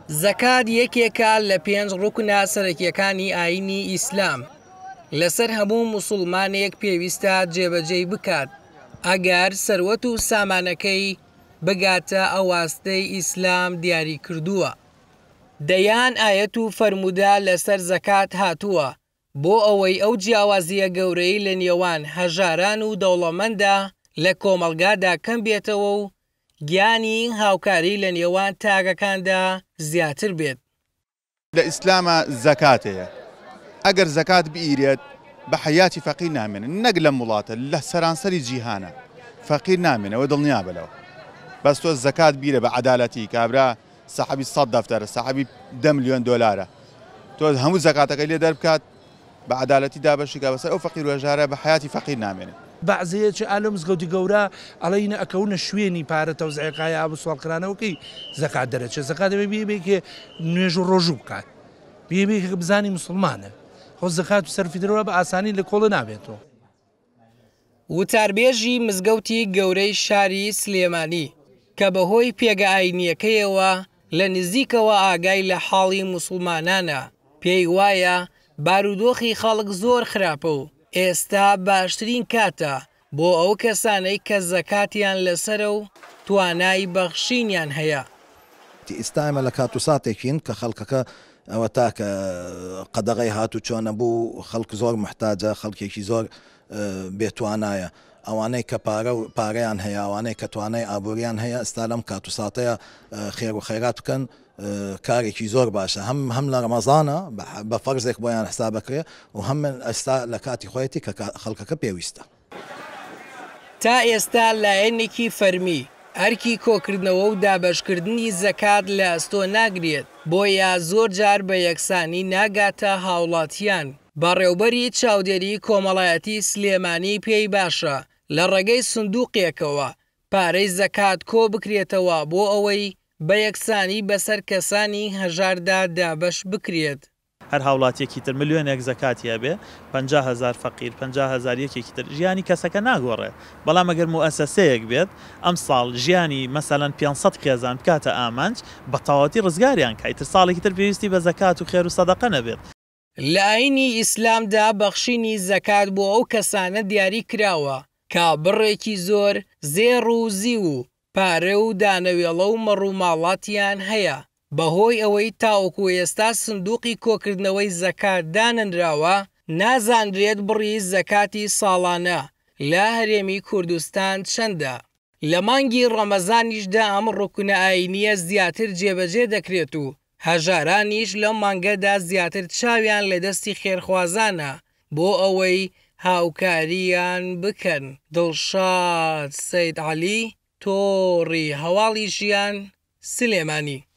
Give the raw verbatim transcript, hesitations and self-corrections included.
زەکات یەکێکە لە پێنج ڕوکنە سەرەکیەکانی ئاینی ئیسلام. لەسەر هەموو موسڵمانێک پێویستە جێبەجێی بکات ئەگەر سەروەت و سامانەکەی بگاتە ئەواستەی ئیسلام دیاری کردووە. دەیان ئایەت و فەرموودە لەسەر زەکات هاتووە بۆ ئەوەی ئەو جیاوازیە گەورەی لە نێوان هەژاران و دەوڵەمەندە لە کۆمەڵگادا کەم بێتەوە و گیانی هاوکاری لە نێوان تاگەکاندا زیاتر بێت. لە ئیسلامە زەکات هەیە. ئەگەر زەکات بئیرێت بە حەیاتی فەقیر نامێنن، نەک لە وڵاتە لە سەرانسەری جیهانە فەقیر نامێنەوە دڵنیا بلەوە. بەس تۆ زەکات بیرە بە عەدالەتی کابرا سەحەبی سەد دەفتەرە سەحەبی دە ملیۆن دۆلارە، تۆ هەموو زەکاتەکەی لێ دەربکات بە عەدالەتی دابەشیکا بەسەر ئەو فەقیر و هەژارە بە حەیاتی فەقیر نامێنن. بەعزەیەکی ئالۆ مزگەوتی گەورە ئەڵێنە ئەکەونە شوێنی پارە تەوزیعەکەی ئاب سوالکرانەوەکەی زەکات دەرەچێت. زەکات دەبێت بێبێکێ نوێژ و ڕۆژوو بکات، بێبێکێک بزانی مسلمانە. خۆ زەکات و سەرفیدرەوە بە ئاسانی لە کۆڵە نابێتەوە. وتاربێژی مزگەوتی گەورەی شاری سلێمانی کە بەهۆی پێگە ئاینیەکەیەوە لە نزیکەوە ئاگای لە حاڵی موسڵمانانە، پێی وایە بارودۆخی خەڵک زۆر خراپە و ئێستا باشترین کاتە بۆ ئەو کەسانەی کە زەکاتیان لەسرە و توانای بەخشینیان هەیە. ئێستامە لە کات و ساتێکین کە خەڵکەکە ئەوە تاکە قەدەغی هات و چۆنە بوو، خەڵک زۆر محتاجە، خەڵکێکی زۆر بێتوانایە. ئەوانەی کە پارەیان هەیە، ئەوانەی کە توانای ئابوووریان هەیە، ئێستا لەم کات و ساتەیە خێر و خەیرات بکەن، کارێکی زۆر باشە. هەم هەم لە ڕەمەزانە بە فەرزێک بۆیان حساب بکرێ و هەم ئێستا لە کاتی خۆیەتی کە خەڵکەکە پێویستە. تا ئێستا لایەنێکی فەرمی ئەرکی کۆکردنەوە و دابەشکردنی زەکات لە ئەستۆ ناگرێت، بۆیە زۆر جار بە یەکسانی ناگاتە هاوڵاتیان. بەڕێوبەری چاودێری کۆمەڵایەتی سلێمانی پێی باشە لە ڕێگەی سندوقێکەوە پارەی زەکات کۆ بکرێتەوە بۆ ئەوەی بە یەکسانی بەسەر کەسانی هەژاردا دابەش بکرێت. هەر هاوڵاتیەکی تر ملیۆنێک زەکاتیە بێ پەنجا هەزار فەقیر پەنجا هەزار یەکێکی تر ژیانی کەسەکە ناگۆڕێ. بەڵام ئەگەر موئەسەسەیەک بێت ئەم ساڵ ژیانی مەسەلەن پێنج خێزان بکاتە ئامانج بە تەواوەتی ڕزگاریان کە ئیتر ساڵێکی تر پێویستی بە زەکات و خێر و سەدەقە نەبێت. لە ئاینی ئیسلامدا بەخشینی زەکات بۆ ئەو کەسانە دیاری کراوە کە بڕێکی زۆر زێڕ و زی و پارە و دانەوێڵە و مەڕووماڵاتیان هەیە. بەهۆی ئەوەی تاوەکو ئێستا سندوقی کۆکردنەوەی زەکات دانەنراوە، نازانرێت بڕی زەکاتی ساڵانە لە هەرێمی کوردستان چەندە. لە مانگی ڕەمەزانیشدا ئەم ڕوکنە ئاینیە زیاتر جێبەجێ دەکرێت و هەژارانیش لەم مانگەدا زیاتر چاویان لە دەستی خێرخوازانە بۆ ئەوەی هاوکاریان بکەن. دڵشاد سەید عەلی، تۆڕی هەواڵی ژیان، سلێمانی.